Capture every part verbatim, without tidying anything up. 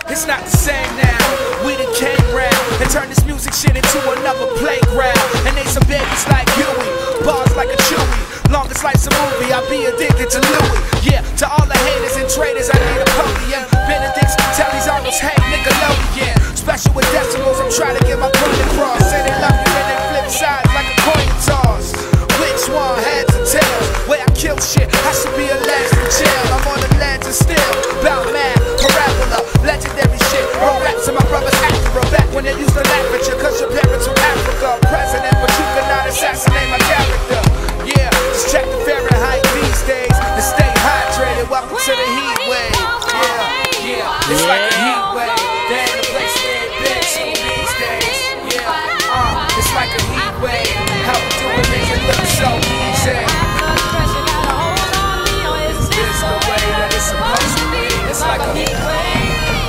it's not the same now. We done came round and turned this music shit into another playground. And they some babies like Huey, bars like a Chewy. Longest life's a movie, I'll be addicted to Louis. Yeah, to all the haters and traitors, I need a podium. Benedict's, Telly's, Arnold's, hey, Nickelodeon. Special with decimals, I'm trying to get my point across. Say they love you and they flip sides like a coin toss. Which one, heads or tails? Where I kill shit, I should be a last in jail. I'm on the legend still, bout mad, parabola, legendary shit. Roll raps to my brother's after back when they used to laugh at you, cause your parents from Africa. President, but you cannot assassinate my character. Yeah, just check the Fahrenheit these days and stay hydrated. Welcome to the heat wave. Yeah, yeah, it's like a heat wave. There ain't a place where it been seen these days. Yeah, uh, it's like a heat wave. How we do it make it look so easy. It's the way that it's supposed to be. It's like a heat wave.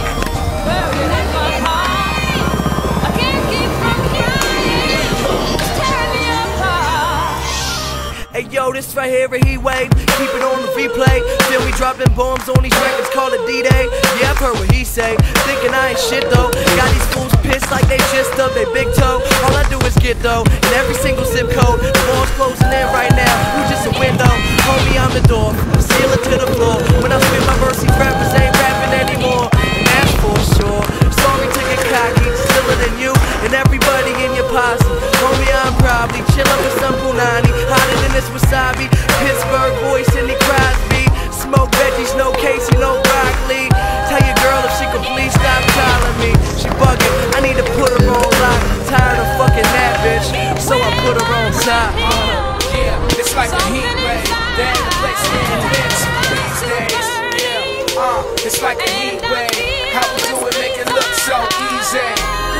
Hey yo, this right here a heat wave. Keep it on the replay. Then we dropping bombs on these records, call it D-Day. Yeah, I've heard what he say. Thinking I ain't shit though. Got these fools pissed like they just up they big toe. All I do is get though. In every single zip code. The walls closing in right now. You just a window. Homie, I'm the door. Seal it to the floor. When I spit my verse, these rappers ain't rapping anymore. And that's for sure. Sorry to get cocky. Stiller than you and everybody in your posse. Homie, I'm probably chillin' with some punani. Hotter than this wasabi. Pittsburgh boy, Sidney Crosby. Smoke veggies, no Casey, no broccoli. Tell your girl if she could please stop calling me. She bugging, I need to put her on lock. Tired of fucking that bitch, so I put her on top. Uh, yeah, it's like a heat wave. There ain't a place where it been seen these days. Yeah, uh, it's like a heat wave. How we do it make it look so easy.